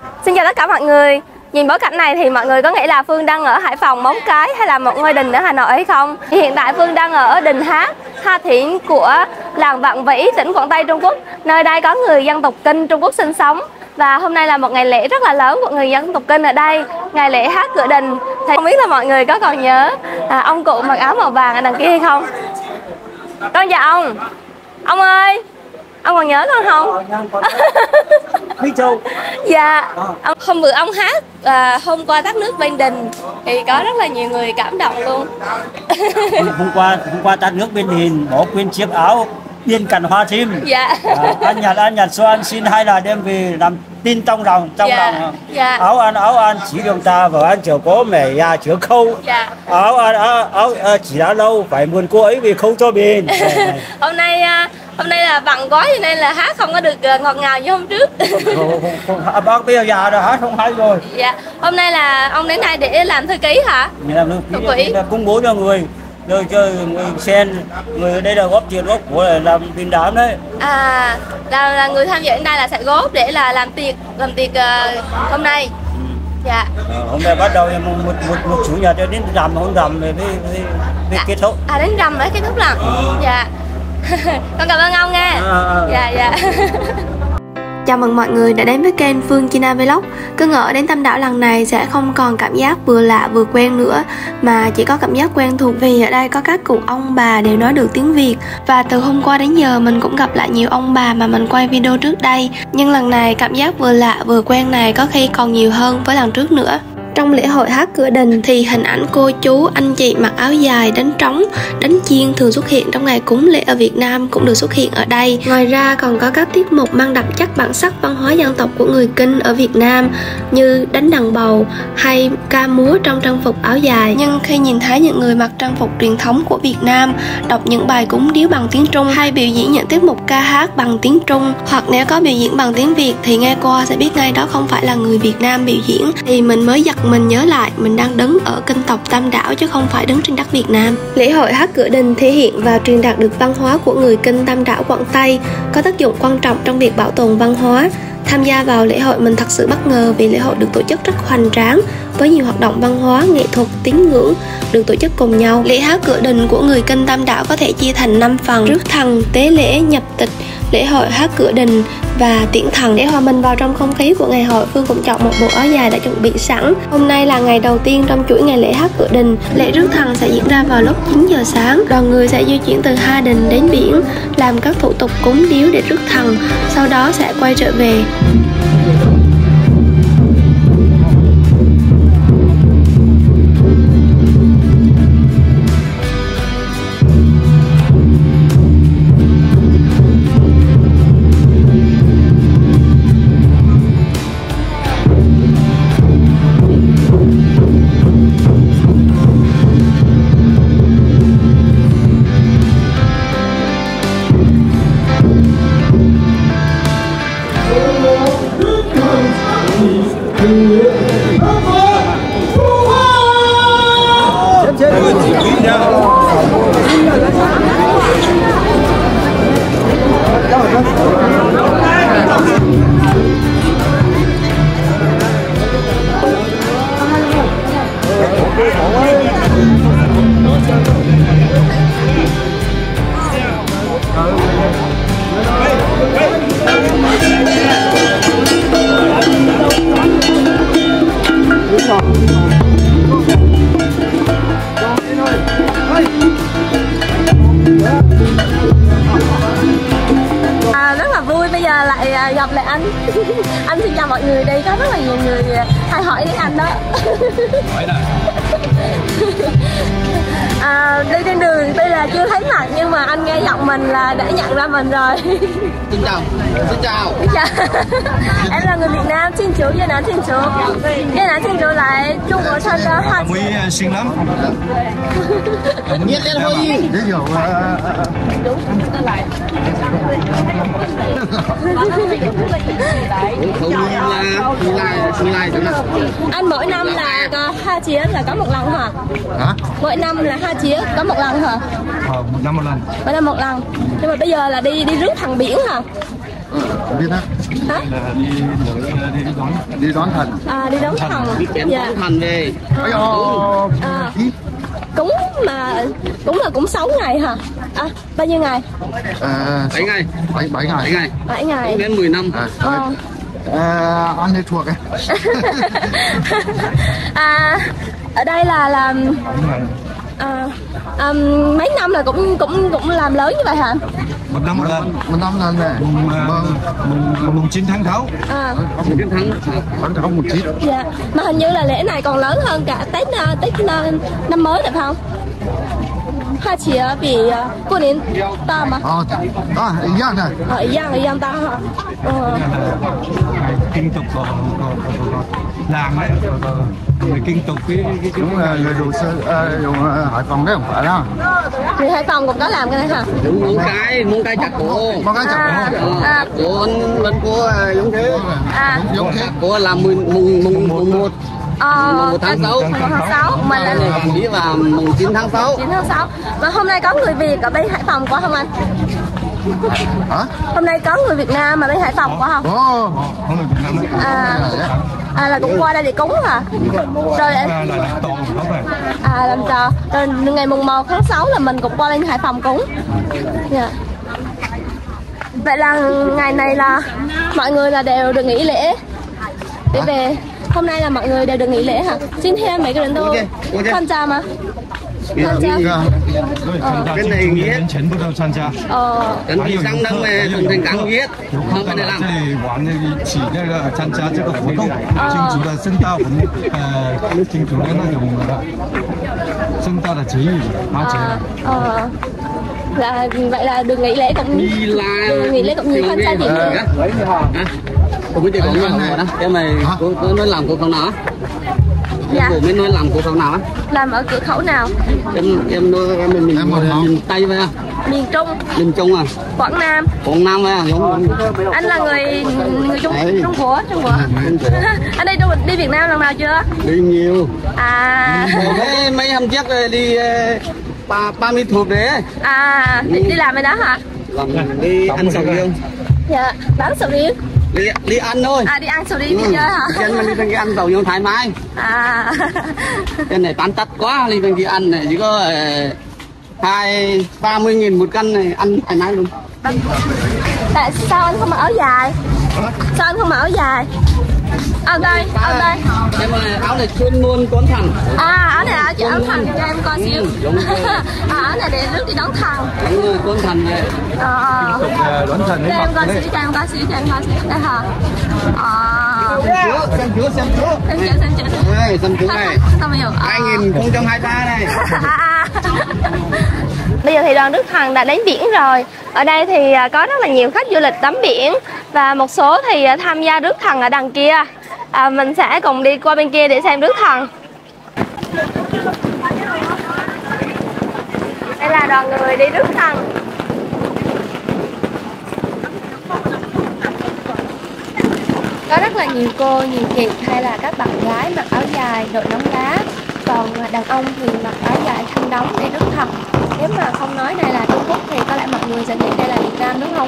Xin chào tất cả mọi người. Nhìn bối cảnh này thì mọi người có nghĩ là Phương đang ở Hải Phòng, Móng Cái hay là một ngôi đình ở Hà Nội hay không? Thì hiện tại Phương đang ở đình Hát Ha Thiển của làng Vạn Vĩ, tỉnh Quảng Tây, Trung Quốc. Nơi đây có người dân tộc Kinh Trung Quốc sinh sống. Và hôm nay là một ngày lễ rất là lớn của người dân tộc Kinh ở đây, ngày lễ hát cửa đình. Thì không biết là mọi người có còn nhớ ông cụ mặc áo màu vàng ở đằng kia hay không? Con chào ông. Ông ơi, ông còn nhớ con không? Mỹ Châu. Dạ. Hôm bữa ông hát hôm qua tắt nước bên đình thì có rất là nhiều người cảm động luôn. Hôm qua tắt nước bên đình, bỏ quên chiếc áo biên cảnh hoa chim. Dạ. Anh nhặt số ăn xin hay là đem về làm tin trong lòng lòng. Dạ. Áo ăn chỉ đường ta vợ ăn chở có mẹ già chở khâu. Dạ. Áo chỉ đã lâu phải mượn cô ấy về khâu cho bên. Hôm nay là bận quá cho nên là hát không có được ngọt ngào như hôm trước. Bác bây giờ già rồi hát không hay rồi. Dạ. Hôm nay là ông đến đây để làm thư ký hả? Làm thư ký công bố cho người. Rồi chơi người sen, người ở đây là góp tiền góp của để làm tin đám đấy. Là người tham dự đến đây là sẽ góp để là làm tiệc hôm nay. Dạ. Hôm nay bắt đầu một chủ nhật cho đến rằm, hôm rằm mới kết thúc. Đến rằm mới kết thúc lần. Dạ. Con cảm ơn ông nha. Dạ. Chào mừng mọi người đã đến với kênh Phương China Vlog. Cứ ngỡ đến Tam Đảo lần này sẽ không còn cảm giác vừa lạ vừa quen nữa, mà chỉ có cảm giác quen thuộc vì ở đây có các cụ ông bà đều nói được tiếng Việt. Và từ hôm qua đến giờ mình cũng gặp lại nhiều ông bà mà mình quay video trước đây, nhưng lần này cảm giác vừa lạ vừa quen này có khi còn nhiều hơn với lần trước nữa. Trong lễ hội hát cửa đình thì hình ảnh cô chú, anh chị mặc áo dài, đánh trống, đánh chiêng thường xuất hiện trong ngày cúng lễ ở Việt Nam cũng được xuất hiện ở đây. Ngoài ra còn có các tiết mục mang đậm chất bản sắc văn hóa dân tộc của người Kinh ở Việt Nam như đánh đàn bầu hay ca múa trong trang phục áo dài. Nhưng khi nhìn thấy những người mặc trang phục truyền thống của Việt Nam đọc những bài cúng điếu bằng tiếng Trung hay biểu diễn những tiết mục ca hát bằng tiếng Trung, hoặc nếu có biểu diễn bằng tiếng Việt thì nghe qua sẽ biết ngay đó không phải là người Việt Nam biểu diễn, thì mình mới giật mình nhớ lại mình đang đứng ở kinh tộc Tam Đảo chứ không phải đứng trên đất Việt Nam. Lễ hội hát cửa đình thể hiện và truyền đạt được văn hóa của người Kinh Tam Đảo Quảng Tây, có tác dụng quan trọng trong việc bảo tồn văn hóa. Tham gia vào lễ hội mình thật sự bất ngờ vì lễ hội được tổ chức rất hoành tráng với nhiều hoạt động văn hóa, nghệ thuật, tín ngưỡng được tổ chức cùng nhau. Lễ hát cửa đình của người Kinh Tam Đảo có thể chia thành 5 phần: rước thần, tế lễ, nhập tịch, lễ hội hát cửa đình và tiễn thần. Để hòa mình vào trong không khí của ngày hội, Phương cũng chọn một bộ áo dài đã chuẩn bị sẵn. Hôm nay là ngày đầu tiên trong chuỗi ngày lễ hát cửa đình. Lễ rước thần sẽ diễn ra vào lúc 9 giờ sáng. Đoàn người sẽ di chuyển từ Ha Đình đến biển, làm các thủ tục cúng điếu để rước thần, sau đó sẽ quay trở về. Rất là vui bây giờ lại gặp lại anh. Anh xin chào mọi người, đây có rất là nhiều người hay hỏi đến anh đó. Đi trên đường tuy là chưa thấy mặt nhưng mà anh nghe giọng mình là đã nhận ra mình rồi. Xin chào. Em là người Việt Nam, xin chú, Việt Nam xin chú. Việt Nam xin chú lại Trung Quốc thân đó. Muy xinh lắm. Nhiệt liệt hội gì? Anh mỗi năm là có 2 chiếc là có một lần hả? Hả? Mỗi năm là 2 chiếc có một lần hả? Một năm một lần. Mỗi năm một lần. Nhưng mà bây giờ là đi rước thằng biển hả? biết á. Hả? Đi đón thần. À, đi đón thần. Đi chém đón thần về. Cúng là cũng 6 ngày hả? À, bao nhiêu ngày? 7 ngày. 7 ngày. 7 ngày. Đến 10 năm. Ăn hết thuộc ấy. Ở đây là mấy năm là cũng làm lớn như vậy hả? Một năm lần này. Mùng 9 tháng 6. Mùng 9 tháng 6 mùng 9. Dạ. Mà hình như là lễ này còn lớn hơn cả Tết năm mới phải không? Hay chỉ bị qua年大吗？ 一样的。 一样大哈。 Kinh tục của làng đấy, người kinh tục cái đúng là người dùng Hải Phòng đấy không phải đâu. Người Hải Phòng cũng có làm cái này hả? Móng cái chặt cổ. Móng cái chặt cổ. Cổ vẫn có giống thế. Giống thế. Cổ làm mùng 1. Mùng 1 tháng 6. Mà là đi vào mùng 9 tháng 6. 9 tháng 6. Mà hôm nay có người Việt ở bên Hải Phòng có không anh? Hả? Hôm nay có người Việt Nam mà bên Hải Phòng có không? Có người Việt Nam đấy. Là cũng qua đây để cúng hả? Rồi làm trò. Rồi ngày mùng 1 tháng 6 là mình cũng qua bên Hải Phòng cúng. Yeah. Vậy là ngày này là mọi người là đều được nghỉ lễ để về. Hôm nay là mọi người đều được nghỉ lễ hả? Xin thêm mấy cái人都参加吗？参加。 Cái này nghĩa. Cần đi sang năm này cùng thành càng viết. Không cái này làm. 一起那个参加这个活动，庆祝的盛大庆祝的那种盛大的节日，花节。 Là vậy là được nghỉ lễ cũng nhiều hơn xa gì nữa. Tôi biết có người đó. Em mày có nói làm cửa khẩu nào á? Dạ. Cô mới nói làm cửa khẩu nào á? Làm ở cửa khẩu nào? Em nói miền Tây vậy à? Miền Trung. Miền Trung à? Quảng Nam. Quảng Nam vậy à? Anh là người Trung Quốc. Anh đi Việt Nam lần nào chưa? Đi nhiều. Mấy hôm trước đi 30 thuộc đấy. Đi làm ở đó hả? Đi ăn sầu riêng. Dạ, bán sầu riêng. Đi ăn thôi. Đi ăn sầu riêng đi chơi hả? Trên mình đi bên kia ăn sầu riêng thoải mái. Trên này bán tắt quá, đi bên kia ăn này chỉ có 30.000 một cân này, ăn thoải mái luôn. Tại sao anh không mặc áo dài? Sao anh không mặc áo dài? Đây. Em áo này chuyên môn đón thần. Áo này là áo thần cho em coi xíu. Áo này để rước đi đón thần. Đúng rồi, đón thần này. Đón thần đấy. Cho em coi xíu, Đây hả? Xem chú. Đây, xem chú này. 2023 này. Bây giờ thì đoàn rước thần đã đến biển rồi. Ở đây thì có rất là nhiều khách du lịch tắm biển. Và một số thì tham gia rước thần ở đằng kia. Mình sẽ cùng đi qua bên kia để xem rước thần. Đây là đoàn người đi rước thần. Có rất là nhiều cô, nhiều chị hay là các bạn gái mặc áo dài, đội nón lá. Còn đàn ông thì mặc áo dài khăn đóng để rước thần. Nếu mà không nói đây là Trung Quốc thì có lẽ mọi người sẽ nghĩ đây là Việt Nam đúng không?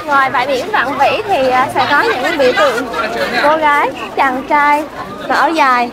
Ngoài bãi biển Vạn Vĩ thì sẽ có những biểu tượng cô gái, chàng trai mặc áo dài.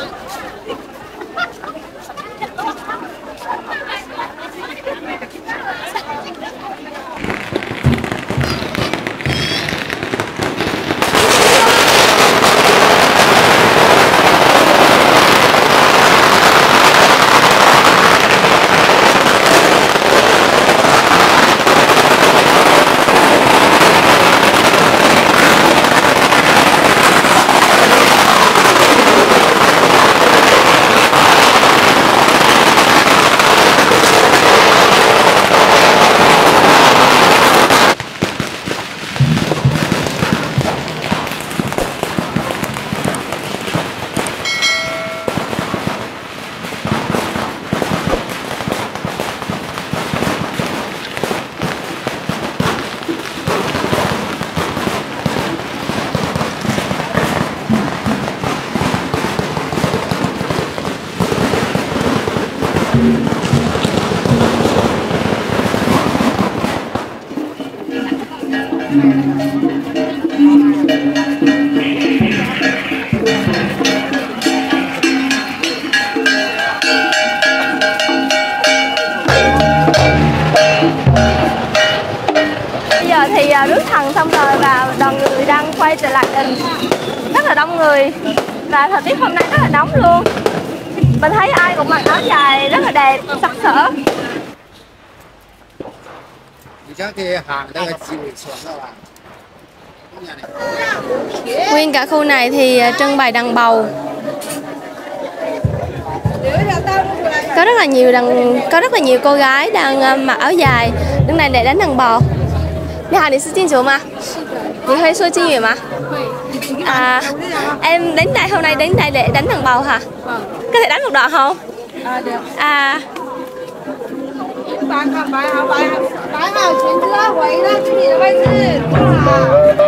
Thì rước thần xong rồi và đoàn người đang quay trở lại đình. Rất là đông người và thời tiết hôm nay rất là nóng luôn. Mình thấy ai cũng mặc áo dài rất là đẹp, sặc sỡ. Nguyên cả khu này thì trưng bày đàn bầu. Có rất là nhiều cô gái đang mặc áo dài đứng này để đánh đàn bầu. 你好，你是金主吗？你会说金语吗？em đến đây hôm nay đến đây để đánh đàn bầu hả? Có thể đánh một đoạn không? Được. Bạn hảo chuyển车回到自己的位置，不好。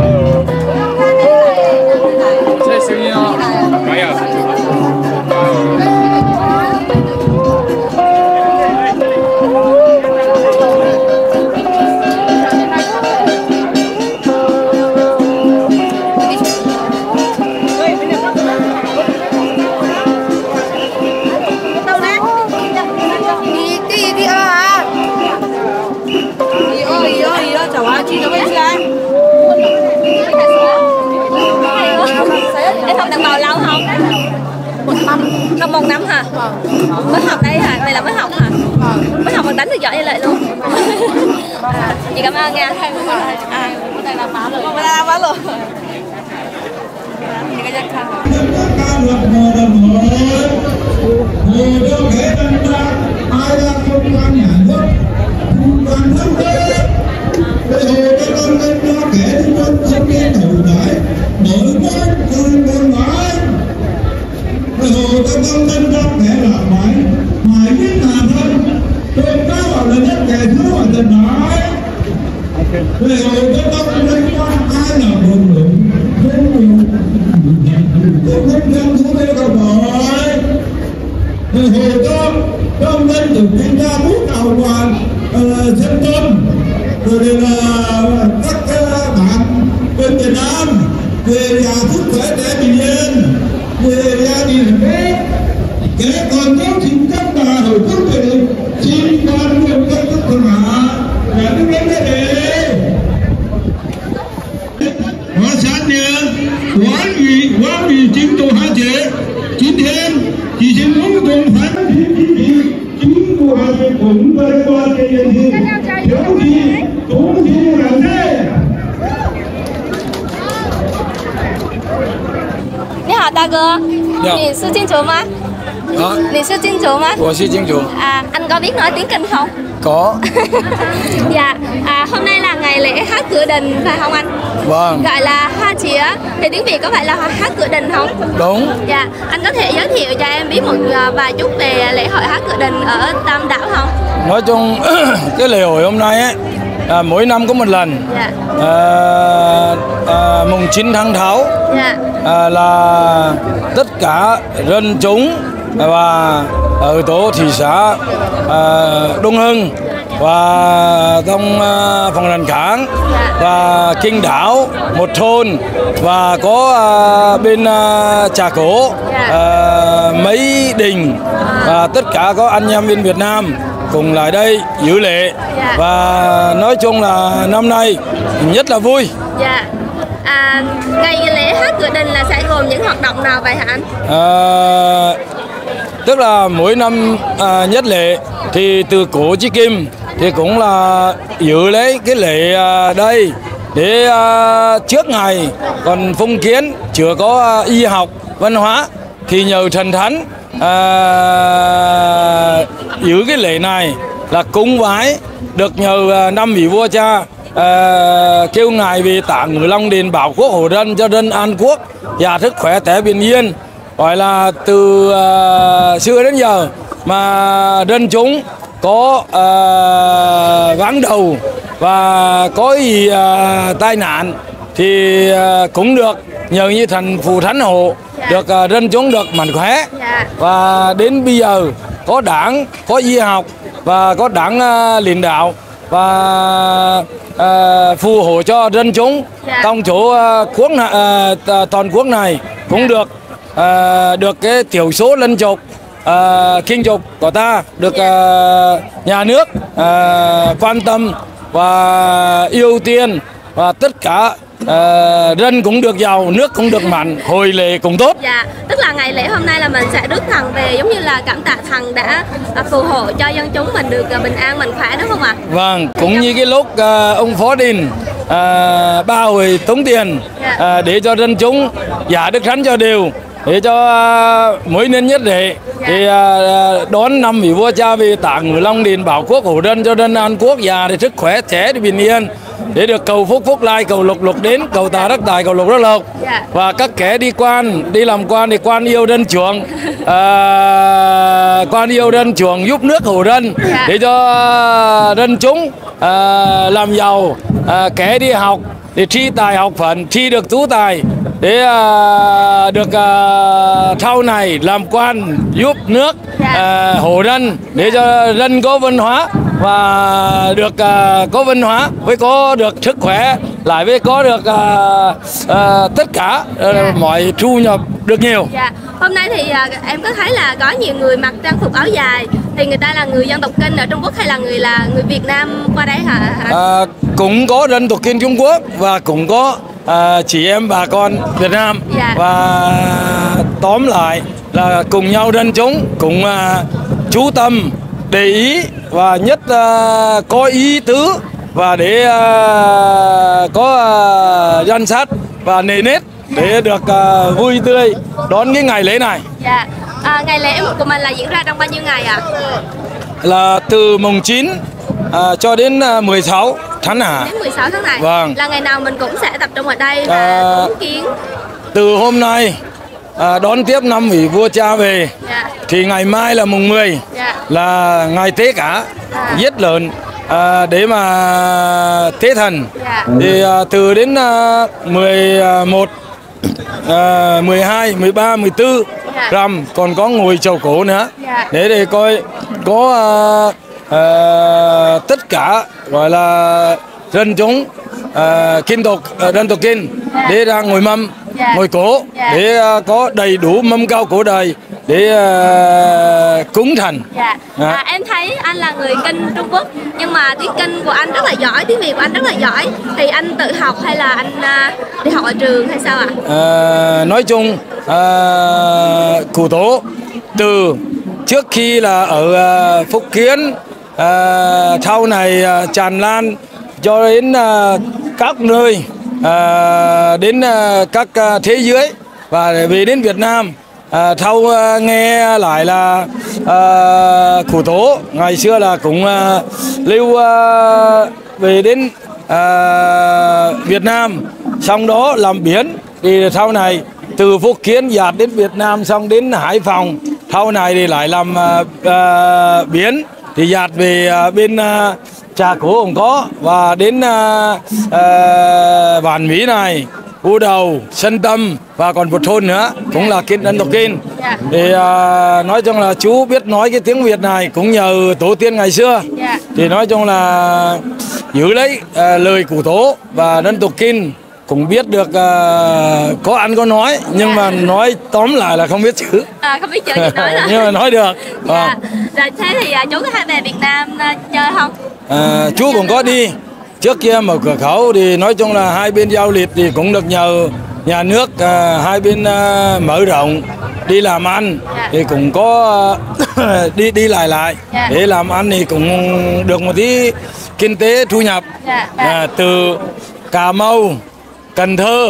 这声音哦，没有。Em học đàn bầu lâu không? 1 năm. Học 1 năm hả? Mới học đây hả? Này là mới học hả? Mới học mà đánh được giỏi như vậy luôn. Chị cảm ơn nha. Cái này là má rồi. Cái này là má rồi. Hồ Tây Công Minh trong kẻ là mãi biết là thân tôi có vào là nhất kẻ thứ mà tình nói về Hồ Tây Công Minh có ai là buồn lượng không thân xuống đây đâu rồi về Hồ Công Minh được kiểm tra bước đầu và dân tôn rồi là các bạn bên Việt Nam về nhà sức khỏe để bình yên về gia đình kẻ còn có xin các bà hồi quốc về xin quan được các con hạ và đứng đến đây hóa sát nè quán ủy chính tổ hạ chế chính thêm chỉ xin muốn cùng phán chính của hạ chế cũng với qua chế dân thì thiếu gì cũng gì làm thế. 你好，大哥，你是金主吗？你是金主吗？ 我是金主。 Anh có biết nói tiếng Kinh không? Có. Dạ, hôm nay là ngày lễ hát cửa đình phải không anh? Vâng. Gọi là hoa chĩa, thì tiếng Việt có phải là hát cửa đình không? Đúng. Dạ, anh có thể giới thiệu cho em biết một vài chút về lễ hội hát cửa đình ở Tam Đảo không? Nói chung cái lễ hội hôm nay ấy, mỗi năm có một lần. Dạ. Mùng 9 tháng Tháo. Dạ. Là tất cả dân chúng và ở tổ thị xã Đông Hưng và trong phòng đàn kháng và kinh đảo một thôn và có bên Trà Cổ mấy đình và tất cả có anh em bên Việt Nam cùng lại đây dự lễ và nói chung là năm nay rất là vui. Ngày lễ hát cửa đình là sẽ gồm những hoạt động nào vậy hả anh? Tức là mỗi năm nhất lễ thì từ cổ chí kim thì cũng là dự lấy cái lễ đây để trước ngày còn phong kiến chưa có y học văn hóa thì nhờ thần thánh giữ cái lễ này là cúng vái được nhờ năm vị vua cha kêu ngài về tạng Ngự Long đền bảo quốc hộ dân cho dân an quốc và sức khỏe thể bình yên. Gọi là từ xưa đến giờ mà dân chúng có vắng đầu và có gì tai nạn thì cũng được nhờ như thần phù thánh hộ được dân chúng được mạnh khỏe. Và đến bây giờ có đảng, có y học và có đảng lãnh đạo và phù hộ cho dân chúng trong chỗ quốc toàn quốc này cũng được cái thiểu số lân trục kinh trục của ta được nhà nước quan tâm và ưu tiên và tất cả dân cũng được giàu, nước cũng được mạnh, hồi lễ cũng tốt. Tức là ngày lễ hôm nay là mình sẽ rước thần về giống như là cảm tạ thần đã phù hộ cho dân chúng mình được bình an mạnh khỏe đúng không ạ? Vâng, cũng như cái lúc ông Phó Đình ba hồi tống tiền để cho dân chúng giả đức thánh cho đều để cho mỗi年nhất lễ thì đón năm vị vua cha về tạng Ngự Long đền bảo quốc hộ dân cho dân an quốc và để sức khỏe trẻ để bình yên để được cầu phúc phúc lai, cầu lộc lộc đến, cầu tài đắc tài, cầu lộc đắc lộc. Và các kẻ đi quan, đi làm quan thì quan yêu dân chuộng, quan yêu dân chuộng giúp nước hộ dân để cho dân chúng làm giàu, kẻ đi học để thi tài học phận, thi được tú tài để được sau này làm quan giúp nước hộ dân để cho dân có văn hóa và được có văn hóa với có được sức khỏe lại với có được tất cả mọi thu nhập được nhiều. Hôm nay thì em có thấy là có nhiều người mặc trang phục áo dài thì người ta là người dân tộc Kinh ở Trung Quốc hay là người Việt Nam qua đây hả? Cũng có dân tộc Kinh Trung Quốc và cũng có chị em bà con Việt Nam và tóm lại là cùng nhau dân chúng cũng chú tâm để ý và nhất có ý tứ và để có danh sách và nề nếp để được vui tươi đón cái ngày lễ này. Ngày lễ của mình là diễn ra trong bao nhiêu ngày ạ? Là từ mùng 9 cho đến 16 tháng này. Đến 16 tháng này. Vâng. Là ngày nào mình cũng sẽ tập trung ở đây và cúng kiến. Từ hôm nay đón tiếp năm vị vua cha về thì ngày mai là mùng 10 là ngày tế cả giết lợn để mà tế thần. Thì từ đến 11 12 13 14 rằm còn có ngồi chầu cổ nữa để coi có tất cả gọi là dân chúng Kinh tộc dân tộc Kinh để ra ngồi mâm ngồi cổ để có đầy đủ mâm cao cổ đời để cúng thần. Em thấy anh là người Kinh Trung Quốc nhưng mà tiếng Kinh của anh rất là giỏi, tiếng Việt của anh rất là giỏi, thì anh tự học hay là anh đi học ở trường hay sao ạ? Nói chung cụ tổ từ trước khi là ở Phúc Kiến sau này tràn lan cho đến các nơi, đến các thế giới và về đến Việt Nam. Sau nghe lại là cụ tổ ngày xưa là cũng lưu về đến Việt Nam, xong đó làm biển, thì sau này từ Phúc Kiến dạt đến Việt Nam, xong đến Hải Phòng, sau này thì lại làm biển thì dạt về bên Trà Cổ cũng có, và đến Vạn Mỹ này, U Đầu, Sơn Tâm và còn một thôn nữa cũng là dân tộc Kinh. Thì nói chung là chú biết nói cái tiếng Việt này cũng nhờ tổ tiên ngày xưa. Thì nói chung là giữ lấy lời của Tổ và dân tộc Kinh cũng biết được có ăn có nói, nhưng mà nói tóm lại là không biết chữ. Không biết chữ gì nói rồi. Nhưng mà nói được. Dạ. Rồi thế thì chú có hay về Việt Nam chơi không? Chú cũng có đi. Trước kia mở cửa khẩu thì nói chung là hai bên giao lịch thì cũng được nhờ nhà nước hai bên mở rộng đi làm ăn. Thì cũng có đi lại để làm ăn thì cũng được một tí kinh tế thu nhập. Từ Cà Mau, Cần Thơ,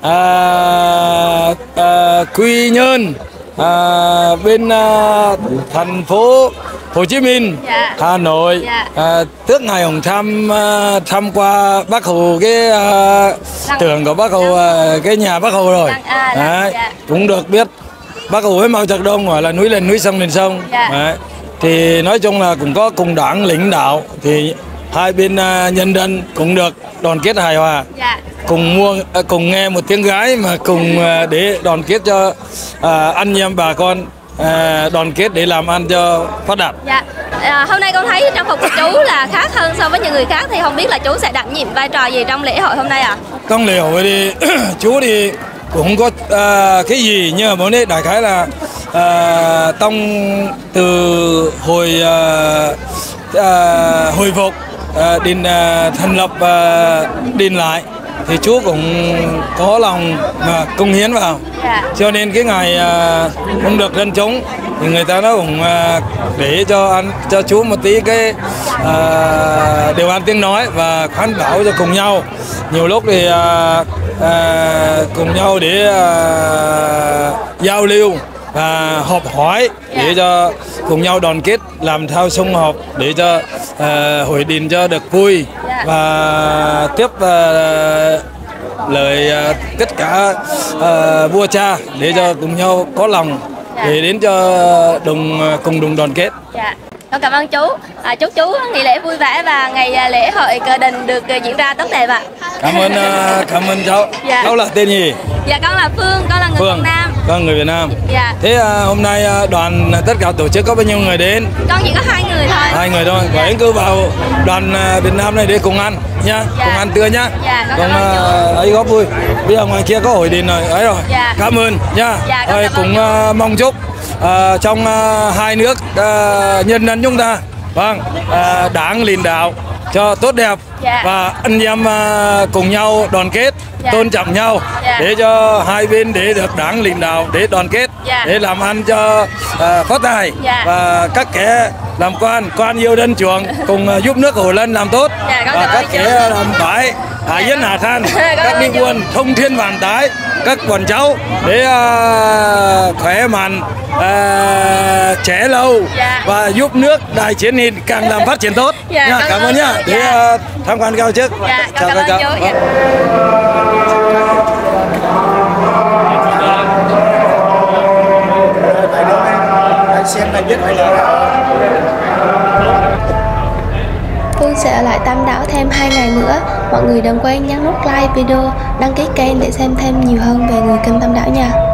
Quy Nhơn, bên thành phố Hồ Chí Minh, Hà Nội, trước ngày ông thăm qua Bác Hồ cái tượng của Bác Hồ, cái nhà Bác Hồ rồi. Cũng được biết Bác Hồ với Mao Trạch Đông gọi là núi lên núi, sông lên sông. Thì nói chung là cũng có cùng đảng lãnh đạo thì hai bên nhân dân cũng được đoàn kết hài hòa. Cùng nghe một tiếng gái mà cùng để đoàn kết cho anh em bà con đoàn kết để làm ăn cho phát đạt. Hôm nay con thấy trang phục của chú là khác hơn so với những người khác, thì không biết là chú sẽ đảm nhiệm vai trò gì trong lễ hội hôm nay ạ? Trong lễ hội thì chú thì cũng không có cái gì, nhưng mà muốn đấy đại khái là từ hồi phục đình thành lập đình lại thì chú cũng có lòng mà công hiến vào. Cho nên cái ngày không được dân chúng thì người ta nó cũng để cho chú một tí cái điều ăn tiếng nói và khuyến bảo cho cùng nhau. Nhiều lúc thì cùng nhau để giao lưu và họp hỏi để cho cùng nhau đoàn kết làm theo sum họp để cho hội đình cho được vui và tiếp lời tất cả vua cha để cho cùng nhau có lòng để đến cho cùng đồng đoàn kết. Con cảm ơn chú. Chúc chú nghỉ lễ vui vẻ và ngày lễ hội cờ đình được diễn ra tốt đẹp ạ. Cảm ơn cháu. Cháu là tên gì? Dạ con là Phương, con là người Việt Nam. Con người Việt Nam. Thế hôm nay đoàn tất cả tổ chức có bao nhiêu người đến? Con chỉ có 2 người thôi. 2 người thôi. Vậy cứ vào đoàn Việt Nam này để cùng ăn nhá, cùng ăn trưa nhá. Con ấy góp vui. Bây giờ ngoài kia có hội đình rồi ấy rồi. Cảm ơn nhá. Rồi cũng mong chúc trong hai nước nhân dân chúng ta đảng lãnh đạo cho tốt đẹp và anh em cùng nhau đoàn kết, tôn trọng nhau để cho hai bên để được đảng lãnh đạo để đoàn kết để làm ăn cho phát tài và các kẻ làm quan yêu dân chuộng cùng giúp nước Hồ Lân làm tốt và các kẻ làm phải hạ dân hạ than các đi buôn thông thiên vạn tái các con cháu để khỏe mạnh trẻ lâu và giúp nước đại chiến thì càng làm phát triển tốt. Cảm ơn nhá. Để tham quan cao trước. Chào các cháu. Phương sẽ ở lại Tam Đảo thêm 2 ngày nữa. Mọi người đừng quên nhấn nút like video, đăng ký kênh để xem thêm nhiều hơn về người Kinh Tam Đảo nha.